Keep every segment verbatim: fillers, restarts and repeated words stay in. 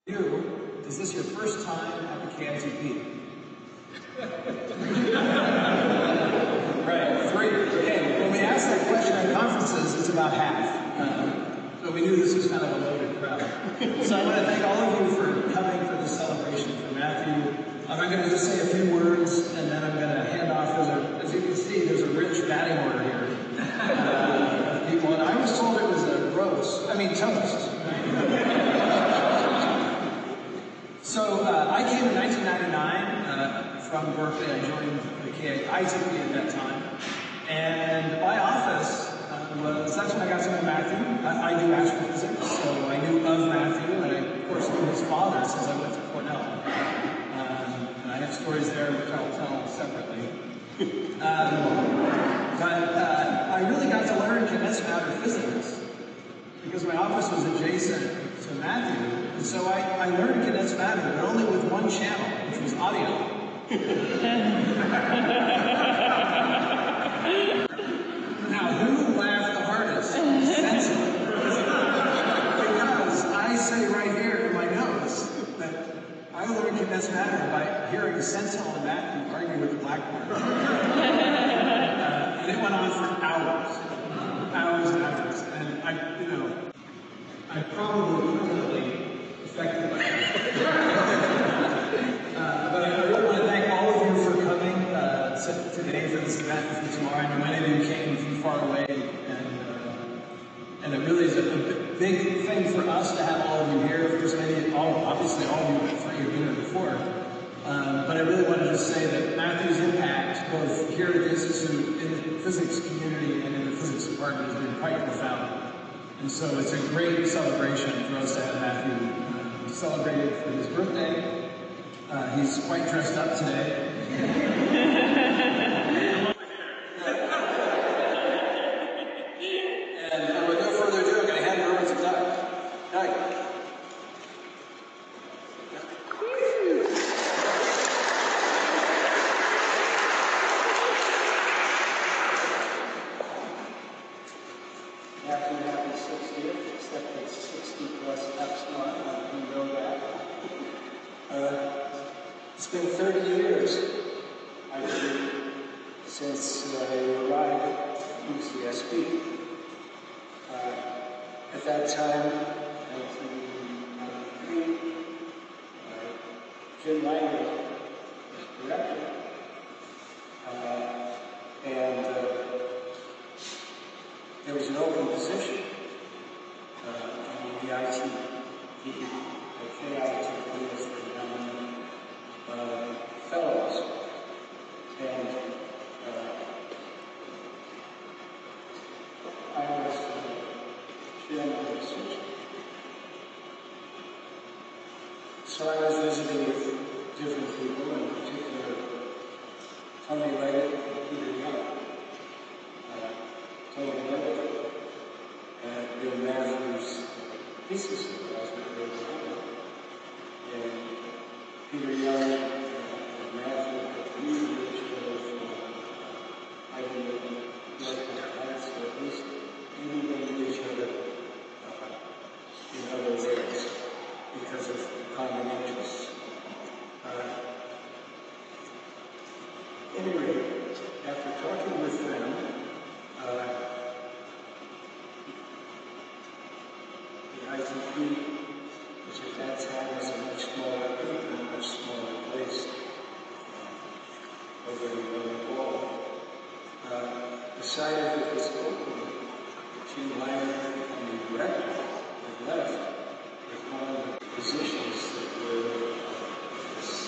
You, is this your first time at the K I T P? Right, three. Okay, when we ask that question at conferences, it's about half. Um, so we knew this was kind of a loaded crowd. So I want to thank all of you for coming for this celebration for Matthew. Um, I'm going to just say a few words, and then I'm going to hand off. There's a, as you can see, there's a rich batting order here uh, of people. And I was told it was a roast, I mean toast. So uh, I came in nineteen ninety-nine uh, from Berkeley. I joined the K I T P at that time. And my office uh, was, that's when I got to know Matthew. I, I do astrophysics, so I knew of Matthew, and I, of course, knew his father since I went to Cornell. Um, and I have stories there which I'll tell separately. Um, but uh, I really got to learn condensed matter physics because my office was adjacent to Matthew. And so I, I learned condensed matter, but only with one channel, which was audio. Now, who laughed the hardest? Sensible. Because I say right here in my notes that I learned condensed matter by hearing Sensible and Matthew argue with the blackboard. uh, and it went on for hours. Hours and hours. And I, you know, I probably permanently affected by that. uh, but I really want to thank all of you for coming uh, today for this event and for tomorrow. I know many of you came from far away, and uh, and it really is a, a big thing for us to have all of you here. Of course, many, all, obviously all of you have been here before. Um, but I really want to just say that Matthew's impact, both here at the Institute, in the physics community, and in the physics department, has been quite profound. And so it's a great celebration for us to have Matthew uh, celebrated for his birthday. Uh, he's quite dressed up today. And uh, with no further ado, I'm going to hand it over to Doug. Doug. Matthew, happy sixtieth, except it's sixty plus epsilon, I can know that. Uh, it's been thirty years, I believe, since uh, I arrived at U C S B. Uh, at that time, nineteen ninety-three, uh, Jim Langer was director. Uh, and uh, there was an open position uh, in the I T P, the K I T P as the young uh, fellows. And uh, I was uh, chairman of the search. So I was visiting with different people, in particular Tony Leggett and Peter Young. Tony Leggett and Bill Matthews, thesis advisor, and Peter Young and Matthew at research from Ivy League, so at least maybe they knew each other uh, in other ways because of common interests. Uh, anyway, after talking with them, uh, the I T P, which at that time was a much smaller group and a much smaller place uh, over in the wall, uh, decided that this opening, Jim Langer becoming director, had left with one of the positions that were uh, this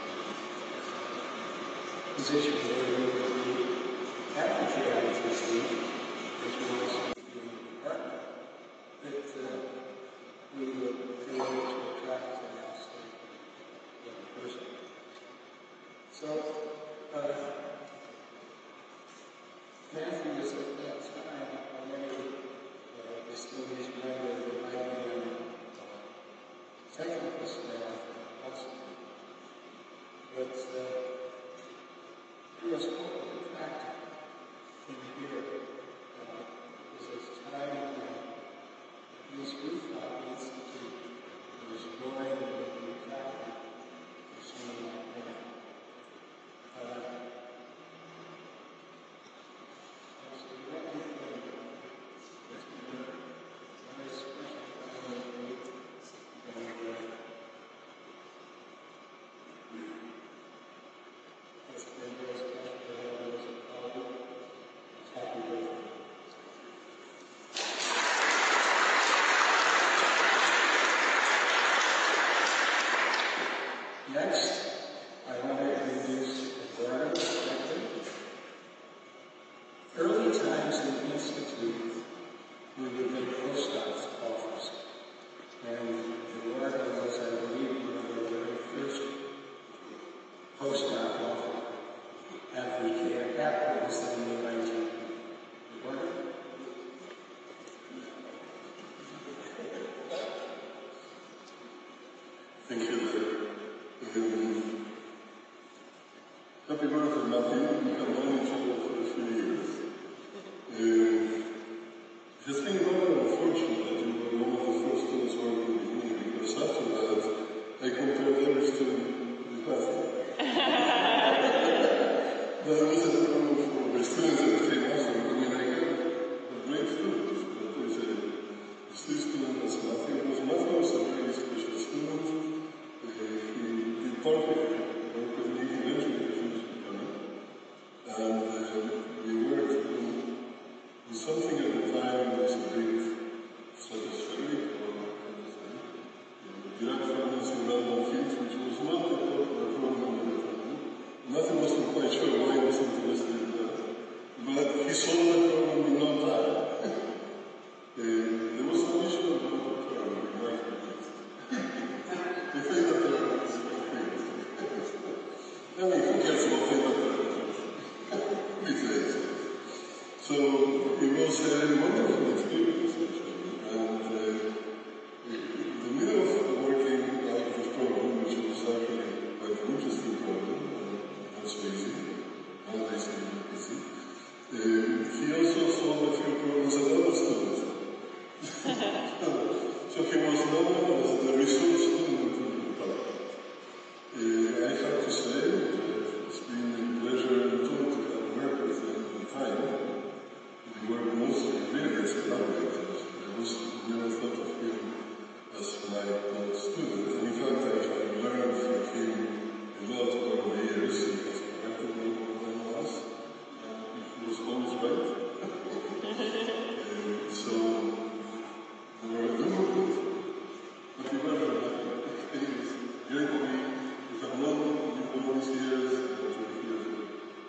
position where we would be at the K I T P, which was the department, that uh, we would be able to attract an outside young person. So, uh, Matthew was at that time already uh, distinguished member of the I B M uh, technical staff also. But uh, he was quite attractive in here. Uh, it was a time when this Youth Institute was growing Next, I want to introduce Eduardo Spector. Early times in the Institute, we would make postdocs offers. And Eduardo was, I believe, one of the very first postdoc offers at the camp afterwards in the nineteen. Eduardo? Thank you. Um, happy birthday, Matthew. We have known each other for a few years. Um, it has been rather unfortunate that you were one of the first students working with me, because after that, I compared every student with Matthew. That wasn't a problem for the students that came after. I mean, I had a great students, but there's a, a student as Matthew. Because Matthew was a very special student. He did perfect work with me eventually he finished becoming. And uh, we worked on, on something at the time that was a big stratospheric or direct fragments in random fields, which was not a popular program at the time. Matthew wasn't quite sure why he was interested in that. But he solved the problem in no time. uh, there was an issue about the term we might have used. We think that there are I mean, who cares about things like that? These days. So it was a wonderful experience, actually. And uh, in the middle of working out of this program, which was actually quite an interesting program, uh, not so easy, nowadays it's not easy, uh, he also solved a few problems that other students had. So he was known as the resource student in the department. Uh, I have to say that it's been a pleasure and fun to have worked with him at the time. We worked mostly really as collaborators. I was never thought of him as my own student. And in fact, I have learned from him a lot over the years. He has corrected me more than once. Uh, he was always right. uh, so, we were good. But we were it was great to be. We have known you all these years, and we're here today.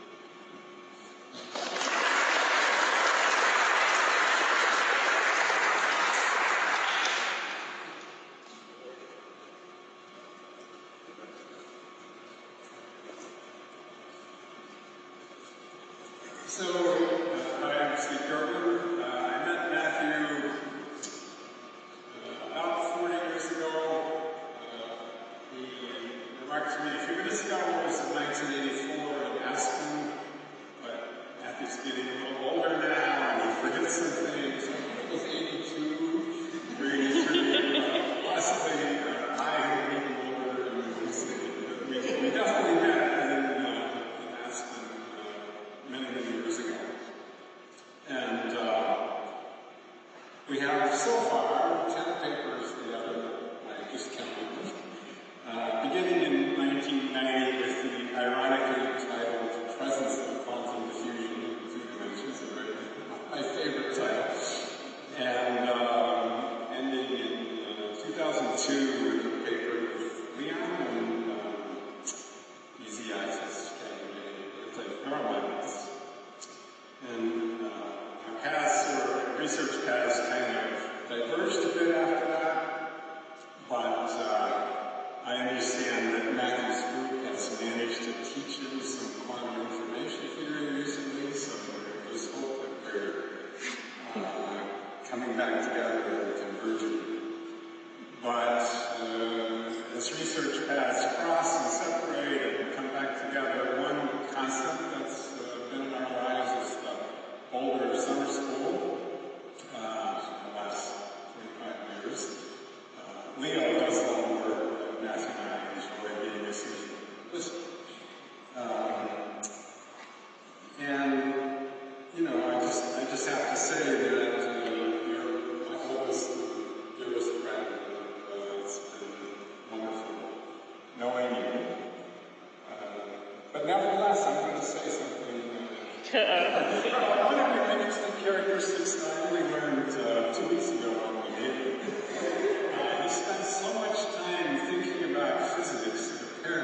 So, uh, hi, I'm Steve Gerber. Uh, I met Matthew uh, about forty years ago. Uh, he remarked to me a few minutes ago it was in nineteen eighty-four in Aspen, but Matthew's getting a little older now and he forgets some things. So it was eighty-two or eighty-three, uh, possibly uh, I am even older. And we, we definitely met in, uh, in Aspen uh, many, many years ago. And uh, we have so far ten papers together, I just counted them, uh, beginning in nineteen ninety with the ironically titled Presence of Quantum Diffusion in Two Dimensions, my favorite title, and um, ending in uh, two thousand two with a paper with Leon and um, Easy Access anti-neuromagnets. And uh, our paths, or research paths, kind of diverged a bit after that, but uh, I understand that Matthew's group has managed to teach him some quantum information theory recently, so there's hope that we're uh, coming back together and converging. But uh, as research paths cross and separate and come back together, one concept that's uh, been in our lives is the Boulder Summer School uh, for the last twenty-five years. Uh, Leo does all the work that Matthew and I enjoy being a season listen. Um, and, you know, I just, I just have to say that uh, you're my oldest, dearest friend. Uh, it's been wonderful knowing you. Uh, but nevertheless, I'm going to say something. Uh, one of the interesting characteristics that I really learned uh, two weeks ago on the game. Uh, he spent so much time thinking about physics, it apparently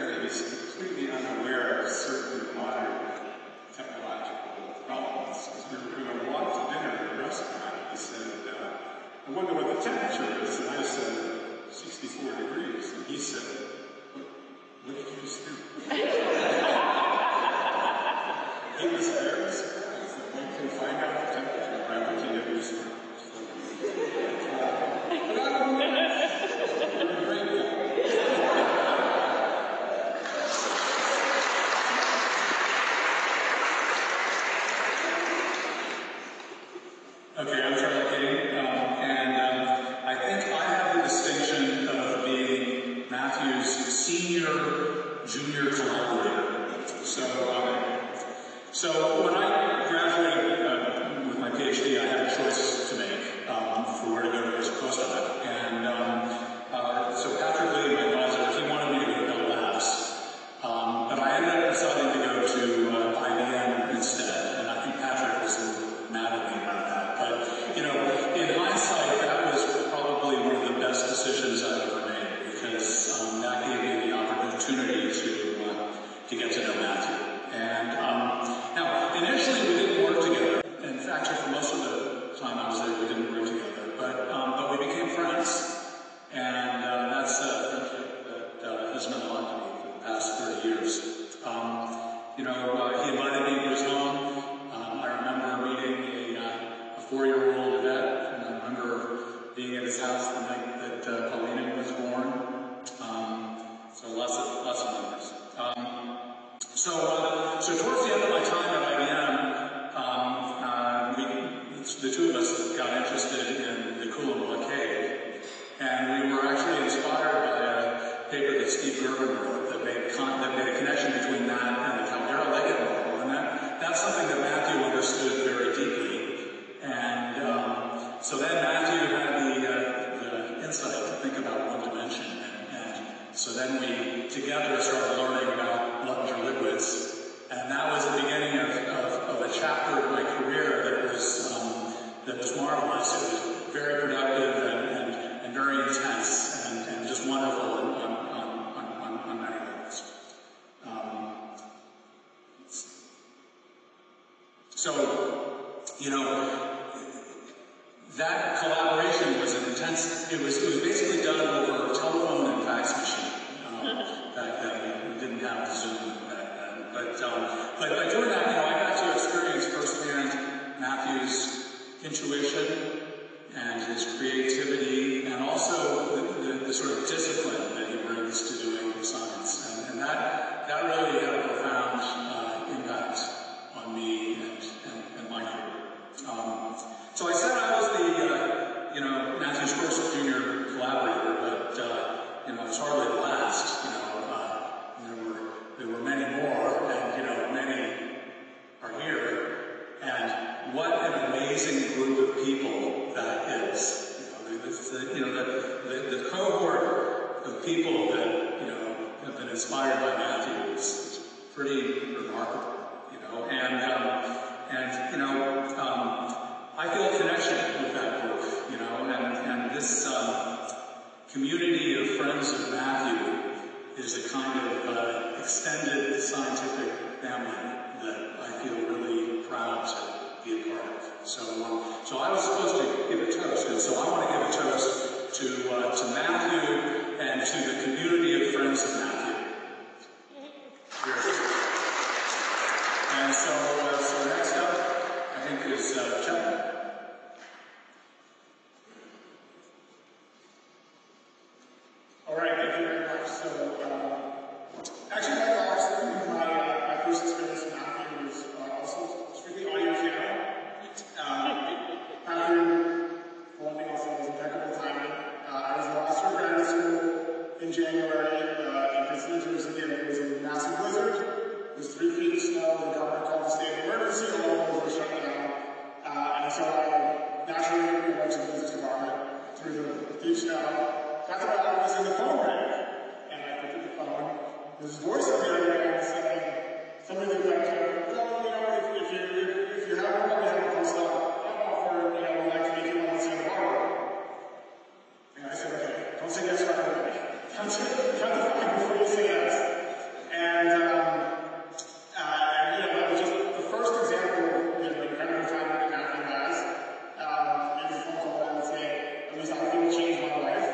know, uh, he invited me to his home. Um, I remember meeting a, uh, a four-year-old vet, and I remember being at his house the night that uh, Paulina was born. Um, so lots of lots of memories. Um, so, uh, so towards the end of my time at I B M, um, uh, we, the two of us got interested in the Kohn blockade, and we were actually inspired by a paper that Steve Gerber wrote that made con that made a connection between that and the Caldera Leggett model, and that that's something that Matthew understood very deeply. And um, so then Matthew had the, uh, the insight to think about one dimension, and, and so then we together started learning about Luttinger liquids. And that was the beginning of, of, of a chapter of my career that was um, that was marvelous. It was very productive and, and, and very intense and, and just wonderful on, on, on, on, on many levels. Um, so, you know, that collaboration was an intense. It was it was basically done over telephone and fax machine um, back then. We didn't have Zoom. But, um, but by doing that, you know, I got to experience firsthand Matthew's intuition and his creativity, and also the, the, the sort of discipline that he brings to doing science. And, and that, that really had a profound uh, impact on me and, and, and my career. Um, so I said I was the, uh, you know, Matthew's first junior collaborator, but, uh, you know, it was hardly the last, you know. There were many more, and, you know, many are here. And what an amazing group of people that is. You know, the, you know, the, the, the cohort of people that, you know, have been inspired by Matthew is pretty remarkable, you know. And, um, and you know, um, I feel a connection with that group, you know, and, and this um, community of friends of Matthew is a kind of uh, extended scientific family that I feel really proud to be a part of. So, um, so I was supposed to give a toast, and so I want to give a toast to uh, to Matthew and to the community of friends of Matthew. And so, uh, so next up, I think is uh, Chuck. All right, thank you very much. So, um, actually, my thoughts, my, uh, my first experience with Matthew was uh, also strictly audio piano. Um, Matthew, for one thing, also was impeccable timing. Uh, I was in the last year of graduate school in January uh, in Princeton, New Jersey, and it was a massive blizzard. It was three feet of snow. The government called the state of emergency. All of those were shut down. Uh, and so I naturally went to the business department through the deep snow. Got to my office and the phone rang, and I picked up the phone. There's a voice on the other end saying something like, well, you know, if, if you if you have one, we have a postdoc offer, you know, we'd like to meet you on the Santa Barbara. And I said, okay, don't say yes right away. Count to five before you say yes. And um, uh, and you know, that was just the first example of, you know, the incredible time that Matthew has. Um, it was a phone call that would say, at least I think it changed my life.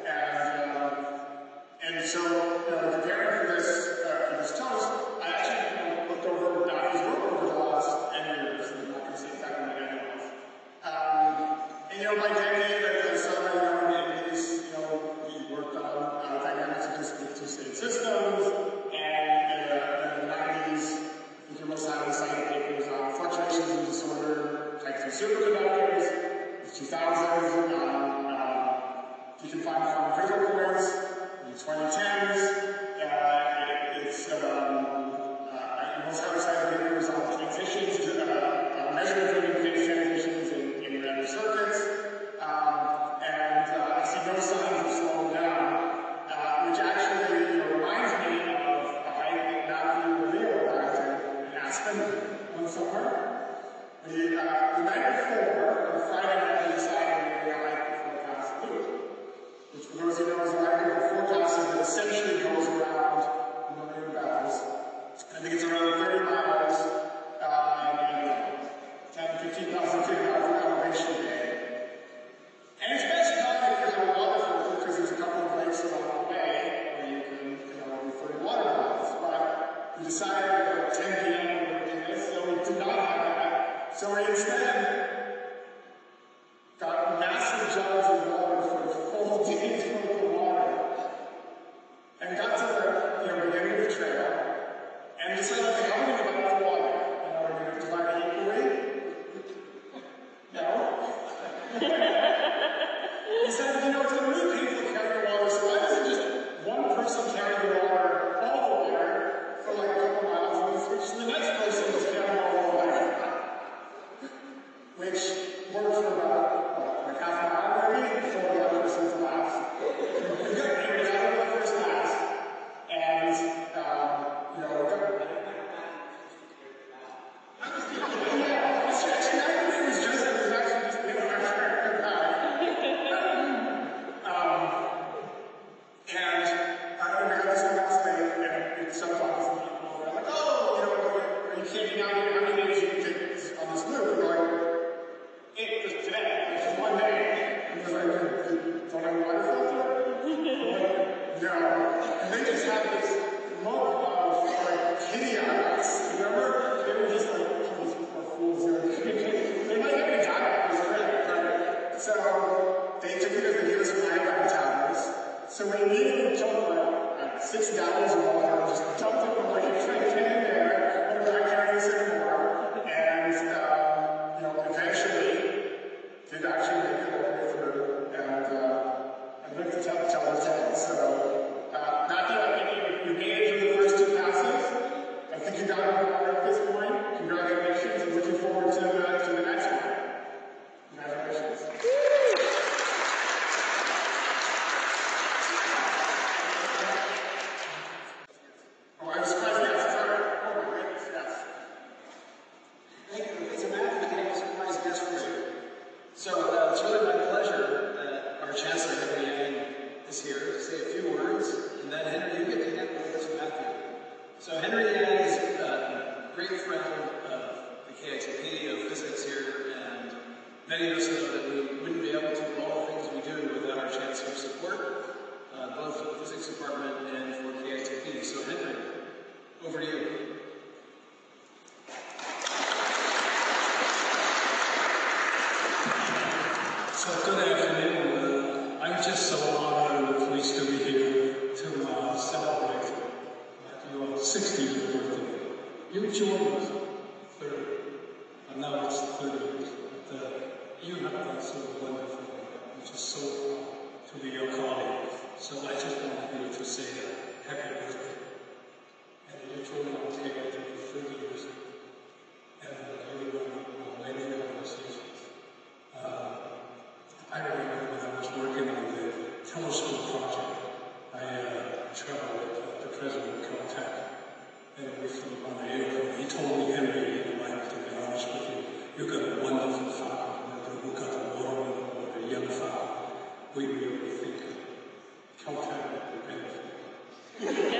And so, you know, preparing for this, uh, for this toast, I actually, you know, looked over Matthew's work over the last ten years, and I'm not going to say exactly what it was. Um, and, you know, by decade, as somebody, you know, in the eighties, you know, he worked on uh, dynamics of discrete two-state systems, and uh, in the nineties, I think your most highly cited papers on fluctuations in disorder, type two superconductors, the two thousands, um, uh, you can find quantum critical points. twenty tens, uh, it, it's um, uh, most highly cited papers on transitions, to, uh, uh, measurement-driven phase transitions in, in random circuits, um, and uh, I see no signs of slowing down, uh, which actually, you know, reminds me of a hike that Matthew revealed back in Aspen one summer. The, uh, the night before, on Friday night, we decided we were going to hike the forecast loop, which, for those who know, is a hike of the forecast that essentially goes around a million bells. I think it's around thirty miles, uh, and ten, fifteen thousand feet of elevation a day. And it's best done if you have a waterfall, because there's a couple of lakes along the way where you can, you know, refer to water wells. But we decided at ten p know, and they just had this look of like pity on us. Remember? They were just like, oh, these poor fools. They might have got it. It was great, right? So they took it as they gave us five hot towers. So we immediately took like six gallons of water and just dumped it in the lake right then and there. We're not carrying this anymore. And um, you know, eventually did actually make it all the way through. And uh, I lived to tell, tell the tale. So uh, Matthew, I think you, you made it through the first two passes. I think you got it all at this point. Congratulations, and looking forward to the, to the next one. Congratulations. Oh, I was surprised you asked. Sorry. Oh my goodness, yes. Thank you. It's a Matthew, we have a surprise guest for you. So uh, it's really my pleasure that our Chancellor, Henry Yang, is here to say a few words, and then Henry, you get to get with us, Matthew. So Henry Yang is a great friend of the K I T P, of physics here, and many of us know that we wouldn't be able to do all the things we do without our Chancellor's support, uh, both for the physics department and for K I T P. So Henry, over to you. So good afternoon. Uh, I'm just so honored and pleased to be here to uh, celebrate your sixtieth birthday. You joined us thirty, and now it's thirty years. But uh, you have done so wonderful. I'm just so proud to be your colleague. So I just wanted you to say uh, happy birthday. And you joined on K I T for thirty years. And uh, you were many conversations. Uh, I remember when I was working on the telescope project, I uh, traveled with uh, the president of Caltech, and we flew on the airplane. He told me, Henry, you know, I have to be honest with you, you got a wonderful faculty, who got the water or the young faculty. We really think Caltech would be benefited.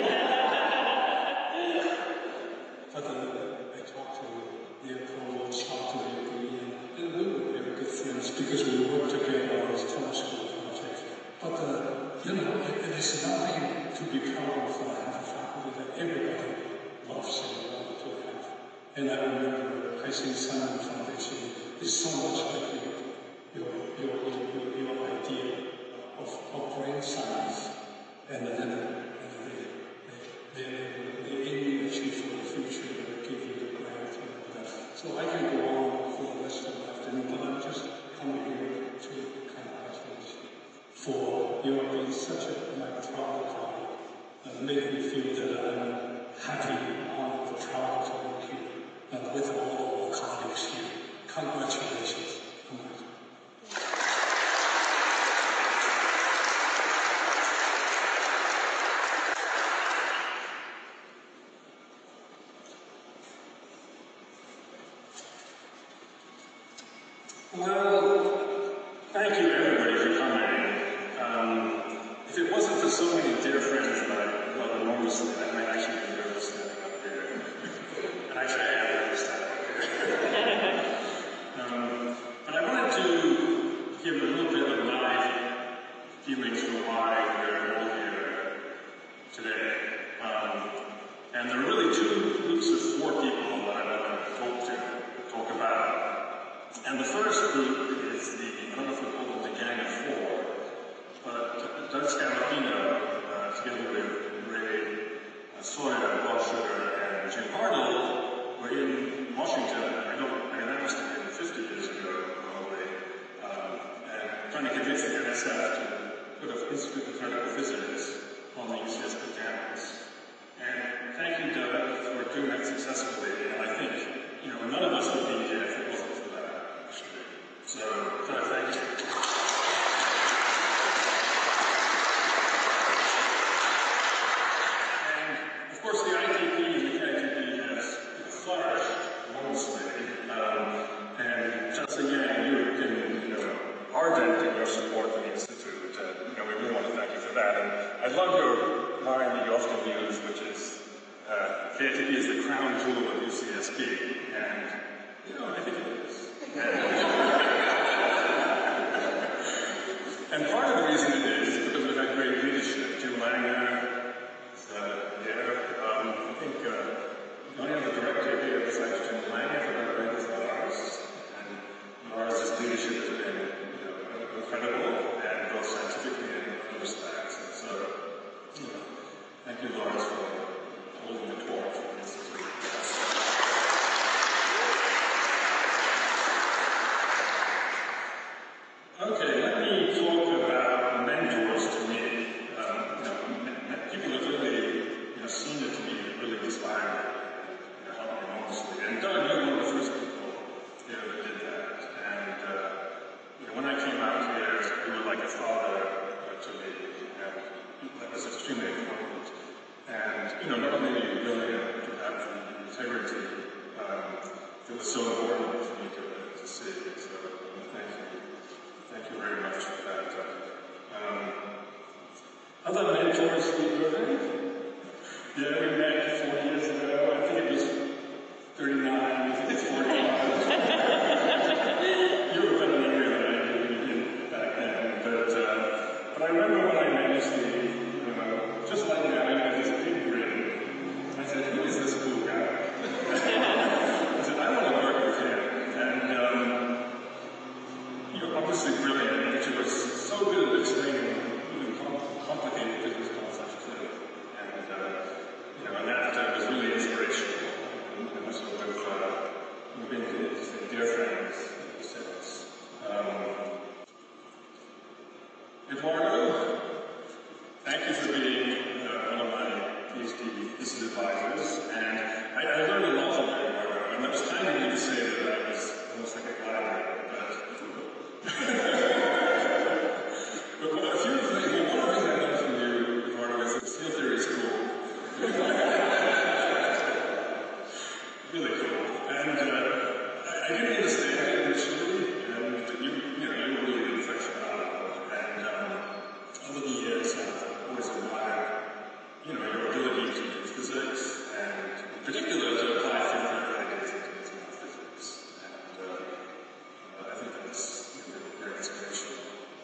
But uh, I talked to the provost, talked to the dean, and we were very good friends because we worked together on this telescope project. But, uh, you know, it, it is nothing to be proud of for a faculty that everybody loves and wants to have. And I remember I think Simon Foundation is so much like your, your, your, your, your idea of, of brain science and then and the, the, the, the aim that you for the future that give you the grant and all that. So I can go on for the rest of the afternoon, but I'm just coming here to congratulate you for you know, being such a my proud colleague, uh, making me feel that I'm happy and honored and proud to work here and with all the colleagues here. Congratulations. Congratulations. Well, thank you everybody for coming. Um, if it wasn't for so many dear friends that I love enormously, I might actually be nervous standing up here. And actually I am nervous standing up here. um, but I wanted to give a little bit of my feelings for why we're all here today. Um, and there are really two groups of four people that I want to talk to, talk about. And the first group is the, I don't know if we call them the Gang of Four, but Doug Scalapino, uh, together with Ray uh, Sawyer, Bob Sugar, and Jim Hartle, were in Washington, I don't, I mean, that must have been fifty years ago, probably, um, and trying to convince the N S F to put an Institute of Theoretical Physics on the U C S B campus. And thank you, Doug, for doing that successfully, and I think, you know, none of us would be here if it wasn't for that. So, Doug, thank you. And, of course, the I T P and the K I T P has flourished enormously. Um, and Chancellor Yang, you have been, you know, ardent in your support for the Institute. Uh, you know, we really want to thank you for that. And I love your line that you often use, which is, uh, K I T P is the crown jewel of U C S B. And, you know, I think it is. And part of the reason it is is because we've had great leadership. Jim Langer is uh, there. Um, I think uh, the only other director here besides Jim Langer that I read is Lars. And Lars' leadership has been you know, incredible, and both scientifically and in other respects. And so, you know, thank you, Lars, for holding the torch for the Institute. Okay, let me talk about mentors to me. Um, you know, people have really you know, seen it to be really inspiring, you know, helped me enormously. And Doug, you're one of the first people you know, that did that. And uh, you know, when I came out here, you were like a father uh, to me, and that was extremely important. And you know, not only are you brilliant, you have the integrity um, that was so important for me to, to see. So thank you. Thank you very much for that. Um, other mentors we heard? Yeah, we met forty years ago. I think it was thirty-nine. I think it's forty-five. You were better younger than I did back then. But, uh, but I remember when I met Steve, you know, just like now, you had this big grin. I said, who is this cool guy? I said, I want to work with him. And um, you're obviously brilliant, but you were so good at explaining even complicated business concepts to me. And, uh, you know, and that uh, was really inspirational. And, and so we've, uh, we've been dear friends since. Um, Eduardo, thank you for being uh, one of my PhD thesis advisors. And I, I learned a lot from you, Eduardo. And it was kind of you to say that I was almost like a glider. But But a few of the things, well, one of the things I learned from you, Eduardo, is that field theory is cool. Really cool. And uh, I, I didn't understand it initially, and you, you know, you were really an aficionado. And um, over the years, I've always admired, you know, your ability to do physics, and in particular, to apply field theory ideas into physics. And uh, I think that's you know, very inspirational.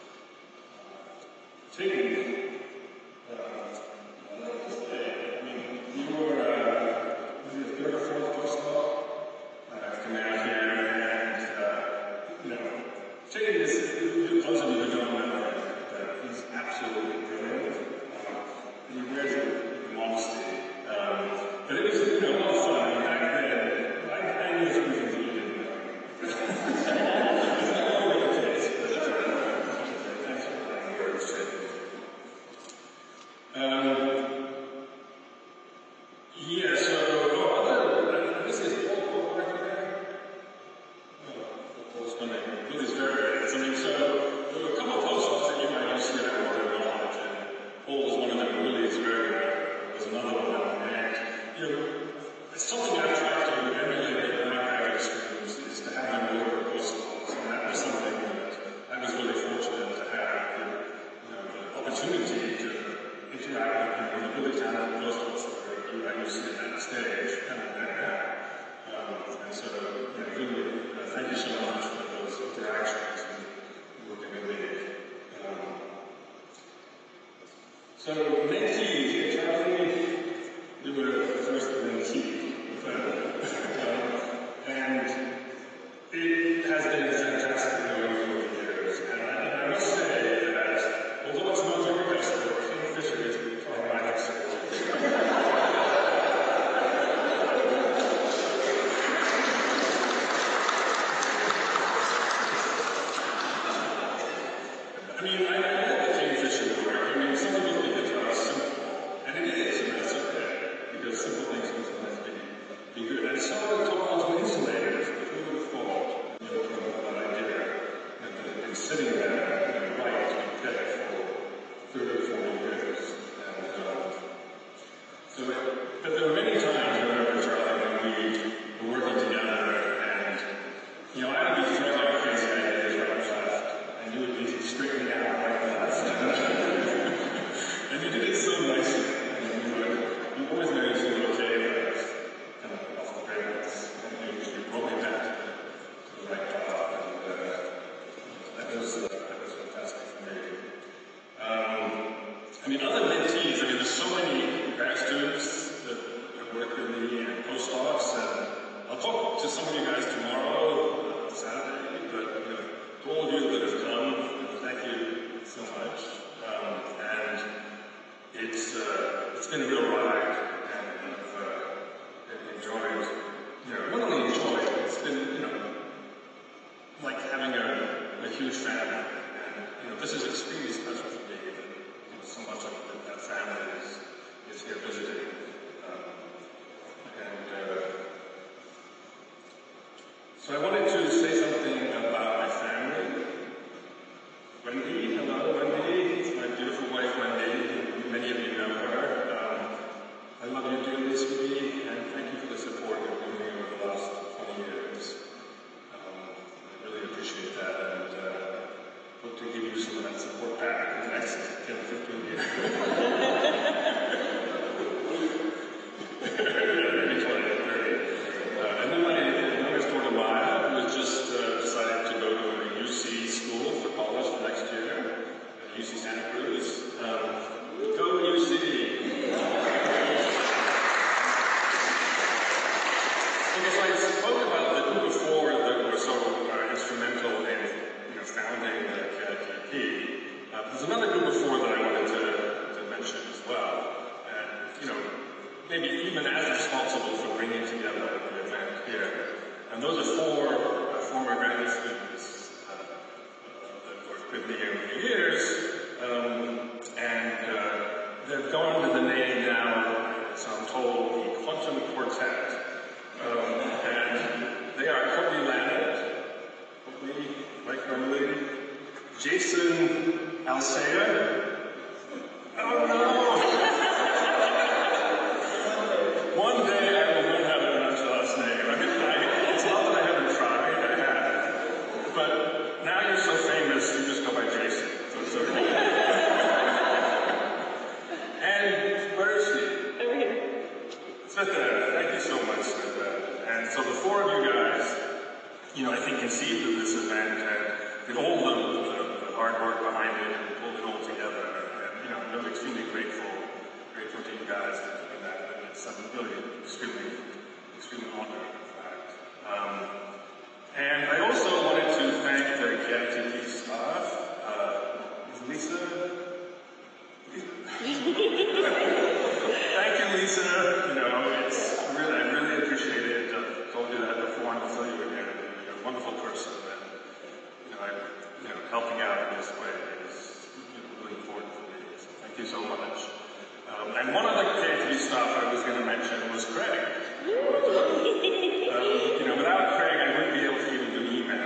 Taking, uh, I like to say, I mean, you were, uh, was it third or fourth postdoc? Uh, coming out here, and, uh, you know, taking this, those of you who don't know, that he's absolutely brilliant. Um, and he wears it with modesty. Um, but it was, you know, a lot of fun. I mean, back then, I, I knew a few things that you didn't know. It's not always the case, but uh, thanks for playing words. Um, yeah, so, oh, other, uh, this is Paul, Paul, right there? Oh, Paul's coming. Billy's very good. I mean, so, there were a couple of postdocs that you might have seen that were knowledge, and Paul was one of them, really is very good. Was another one, and, you know, it's something I've tried to emulate in my graduate students, is to have them work with postdocs, and that was something that I was really fortunate to have, you know, the opportunity to interact with people, really talented postdocs that you actually see at that stage, kind of back now. Um, and so, you know, really, uh, thank you so much for those interactions and working with me. Um, so, mentees, Kavli, you were the first mentee, but, um, and it has been fantastic knowing you over the years. And I, and I must say that, although it's not your best work, Fisher is probably my best work. I mean, I, I love the Kingfisher work. I mean, some people think it's rather simple, and it is, and that's okay, because simple things can sometimes be, be good. And so are topological insulators, which who would have thought, you know, from that idea, that they've been sitting there, you know, right to be picked for thirty or forty years. And, uh, so, it, but there were many times, I remember, Charlie, when we were working together, and, you know, I would be throwing out crazy ideas right and left, and you would be straightening out right and left. And you did it so nicely. And, you know, you always made it feel okay that I was kind of off the rails, and you, you brought me back to the right path, and uh, that was, uh, that was fantastic for me. Um, I mean, other mentees uh, it's been a real ride, and I've uh, enjoyed, you know, not only enjoyed, it's been, you know, like having a, a huge family, and, you know, this is extremely special for me, that, you know, so much of that, that family is, is here visiting, um, and uh, so I wanted to say something about my family. Wendy, hello Wendy, it's my beautiful wife Wendy, many of you know her. Um, I love you dearly, sweetie, and thank you for the support you've given me over the last twenty years. Um, I really appreciate that, and uh, hope to give you some of that support back in the next ten to fifteen years. Yeah, maybe twenty or thirty. Uh, and then my youngest daughter Maya, who has just uh, decided to go to a U C school for college for next year, at U C Santa Cruz. Um, go U C! Because I spoke about the group of four that were so uh, instrumental in, you know, founding the K I T P. Uh, there's another group of four that I wanted to, to mention as well, and, you know, maybe even as responsible for bringing together the event here. And those are four uh, former graduate students uh, uh, that worked with me over the years, um, and uh, they've gone under the name now, so I'm told, the Quantum Quartet. Um, and they are Kavli Kavli, Mike Kavli, Jason Alsea. Oh no! One day I will learn how to pronounce your last name. I mean, I, it's not that I haven't tried, I have. But now you're so famous, you just go by Jason. So it's okay. And where is she? Over here. Sveta, thank you so much, Sveta. And so the four of you guys, you know, I think conceived of this event and did all the, the, the hard work behind it and pulled it all together. And, you know, I'm really extremely grateful, grateful to you guys for doing that. And it's I'm really extremely, extremely honored, in fact. Um, and I also wanted to thank the K I T P staff. Uh, is Lisa? Thank you, Lisa. You know, it's really, I really appreciate it. I've told you that before, and I'll tell you again. You're a wonderful person, and you know, I, you know, helping out in this way is, you know, really important for me. So thank you so much. Um, and one of the K I T P staff I was going to mention was Craig. Um, you know, without Craig, I wouldn't be able to even do email.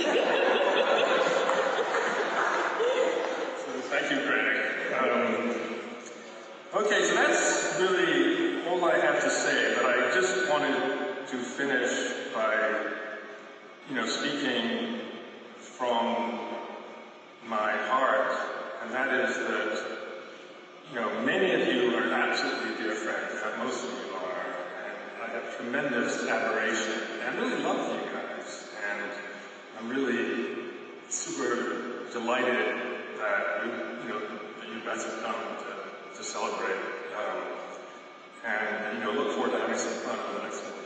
So thank you, Craig. Um, Okay, so that's really all I have to say, but I just wanted to finish by, you know, speaking from my heart, and that is that, you know, many of you are absolutely dear friends, in fact, most of you are, and I have tremendous admiration, and I really love you guys, and I'm really super delighted that you, you know, that you guys have come to to celebrate, um, and, you know, look forward to having some fun over the next month.